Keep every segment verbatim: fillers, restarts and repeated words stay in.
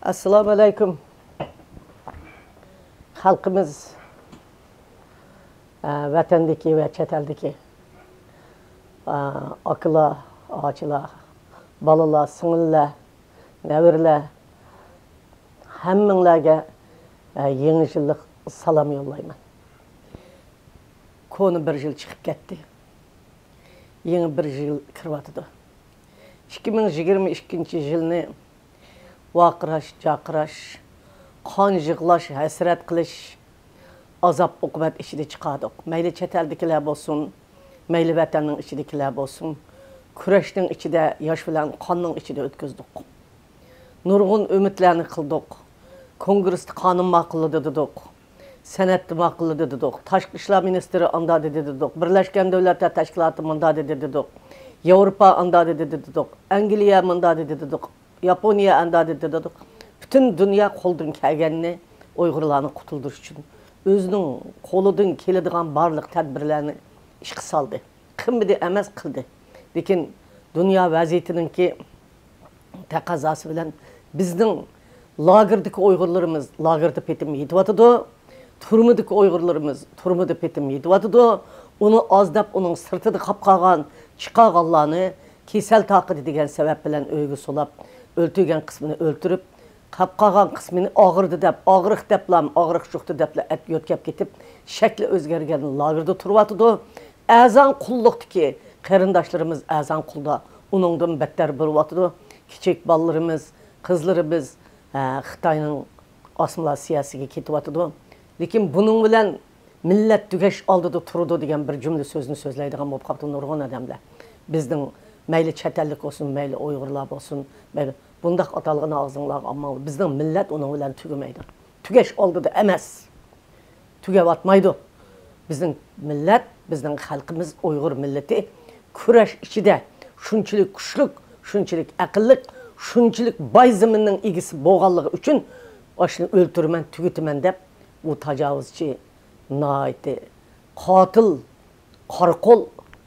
Assalamu alaikum. Halkımız, vatandaki ve çeteldeki akıla, ağaçla, balıla, sınırla, nevirle, hemminlerge yeni yıllık salam yollayman. Konu bir yıl çıkıp gitti. Yeni bir yıl kırvatıdı. iki bin yigirme ikkinchi yılını vaqirash, jaqirash, qon yig'lash, hasrat qilish, azap uqubat ichida chiqadik. Mayli chet eldagilar bo'lsin, mayli vatanning ichidagilar bo'lsin, kurashning ichida, yosh bilan qonning ichida o'tkazdik. Nurg'un umidlarni qildik. Kongressda qonun ma'qulladi dedik. San'atni ma'qulladi dedik. Tashqi ishlar ministri anda dedi dedik. Birlashgan Davlatlar Tashkiloti munda dedi dedik. Yevropa anda dedi dedik. Angliya munda dedi dedik. Yaponiya anda dedi dedik. Bütün dünya qo'ldan kelganini Uyg'urlarni qutuldirish uchun o'zining qo'lidan keladigan barliq tadbirlarni ishga soldi. Qilmadi emas, qildi. Lekin dunyo vaziyatininki taqozosi bilan bizning lagerdagi Uyg'urlarimiz lagerda petim yetyotidi. Turmadagi Uyg'urlarimiz turmada petim yetyotidi. Uni ozdab uning sirtida qolib qolgan chiqaganlarni kesel taqidi degan sabab bilan o'yga solab, o'ltirgan qismini o'ltirib, qolib qolgan qismini og'irdi deb, og'riq deblam, og'riq shuqdi debla yo'tkab ketib, shakli o'zgargan lagerda turyotidi. Azan qulluqdiki qarindoshlarimiz azan qulda uningdan battar bo'lyotidi. Kichik bolalarimiz, qizlarimiz Xitoyning assimilyatsiyasiga ketyotidi. Lekin buning bilan millat tugash oldida turdi degan bir jumla so'zni so'zlaydigan bo'lib qoldi nurg'un odamlar. Bizning mayli chet ellik olsun, mayli Uyg'urlar olsun, mayli bundaq atalg'ini og'zinglar, ammo bizning millat uning bilan tugamaydi. Tugash oldida emas. Tugavatmaydi. Bizning millat, bizning xalqimiz Uyg'ur millati kurash ichida shunchalik kuchli, shunchalik aqlli, shunchalik boy zaminning egisi bo'lganligi uchun oshni o'ltirman, tugitaman deb bu tajovuzchi, noiti, qotil, qorqul,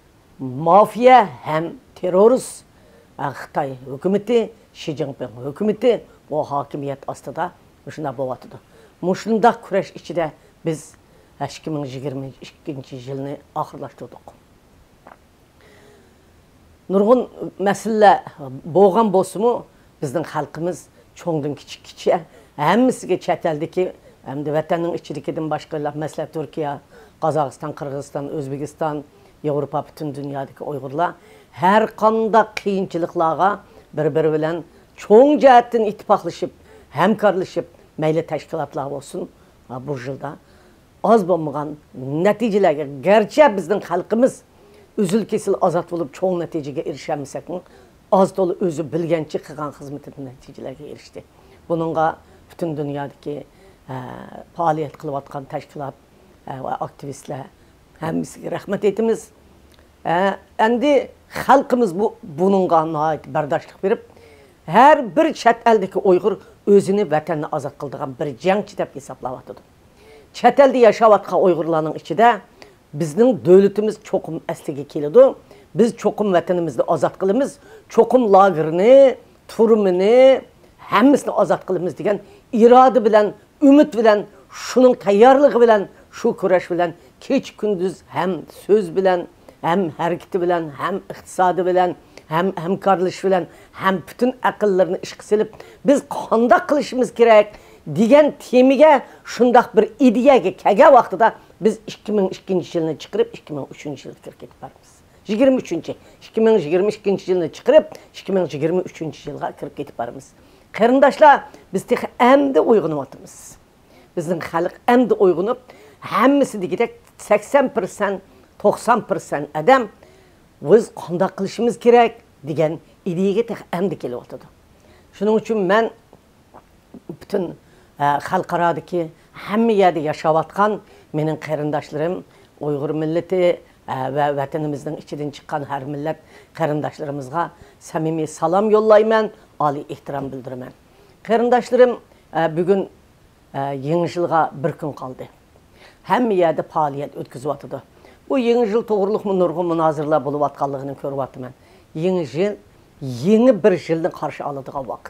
mafiya ham terrorist Xitoy hukumati, Xi Jinping hukumati bu hokimiyat ostida shunday bo'lyotdi. Mushundaq kurash ichida biz ikki ming yigirma ikkinchi yilni oxirlashtirdik. Nurg'un masala bo'lgan bo'lsa-mu, bizning xalqimiz cho'ngdan kichik-kichik hammasiga chet eldagi hamda vatanning ichidagidan boshqalar, masalan Turkiya, Qozog'iston, Qirg'iziston, O'zbekiston, Yevropa, bütün dünyadaki Uyg'urlar her qanday qiyinchiliklarga bir-biri bilan cho'ng jihatdan ittifoqlashib, hamkorlashib, mayli tashkilotlar bo'lsin, bu yilda oz bo'lmagan natijalarga, garchi bizning xalqimiz uzil kesil ozod bo'lib cho'ng natijaga erishamisak-mu, oz to'la o'zi bilgancha qilgan xizmatining natijalarga erishdi. Buningga bütün dunyodagi faoliyat qilayotgan tashkilot va aktivistlar hammasiga rahmat aytamiz. Endi xalqimiz bu buningga nihoyat bardoshlik berib, har bir chet eldagi Uyg'ur o'zini vatanni ozod qildigan bir jangchi deb hisoblayotdi. Chet elda yashayotgan Uyg'urlarning ichida bizning davlatimiz cho'qim asliga keladi. Biz cho'qim vatanimizni ozod qilamiz, cho'qim lagerni, turmini hammasini ozod qilamiz degan iroda bilan, umid bilan, shuning tayyorligi bilan, shu kurash bilan kech kunduz hem söz bilen, hem hareketi bilen, hem iqtisadi bilen, hem hamkorlash bilen, hem bütün aqllarni ishga silib, biz qanday qilishimiz kerak degan temaga shundaq bir ideyaga kelgan vaqtida biz ikki ming ikkinchi yilni chiqarib ikki ming uchinchi yilga kirib ketibmiz. yigirma uchinchi ikki ming yigirma ikkinchi yilni chiqarib ikki ming yigirma uchinchi yilga kirib ketibmiz. Qarindoshlar, biz tex endi uyg'onyapmiz. Bizning xalq endi uyg'onib, hammasi degidek sakson foiz, to'qson foiz adam biz qanday qilishimiz kerak degan ideyaga tex endi kelyapti. Shuning uchun men bütün xalqarodagi hamma yerda yashayotgan mening qarindoshlarim, Uyg'ur millati va vatanimizning ichidan chiqqan har millat qarindoshlarimizga samimiy salom yo'llayman, oliy ehtirom bildiraman. Qarindoshlarim, bugun yangi yilga bir kun qoldi. Hamma yerda faoliyat o'tkazyapti. Bu yangi yil to'g'riliqmi nurg'un munozaralar bo'layotganligini ko'ryapman. Yangi yil, yangi bir yilni qarshi oladigan vaqt.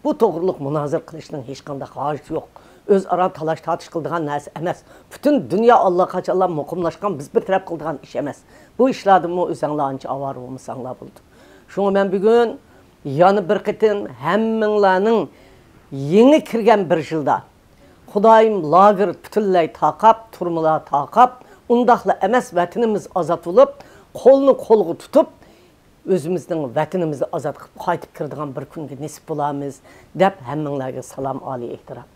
Bu to'g'riliq munozir qilishning hech qanday hojati yo'q. O'zaro talash tortish qiladigan narsa emas. Butun dunyo allaqachonlar muqimlashgan, biz bir taraf qiladigan ish emas. Bu ishlardanmi o'zinglar ancha avor bo'lmasanglar bo'ldi. Shunga men bugun yana bir qitim hammanglarning yangi kirgan bir yilda Xudoyim lager butunlay taqab, turmalar taqab, undaqla emas vatanimiz ozod bo'lib, qo'lni qo'lga tutib, o'zimizning vatanimizni ozod qilib qaytib kiradigan bir kunga nasib bo'lamiz deb hammanglarga salom oliy ehtirom.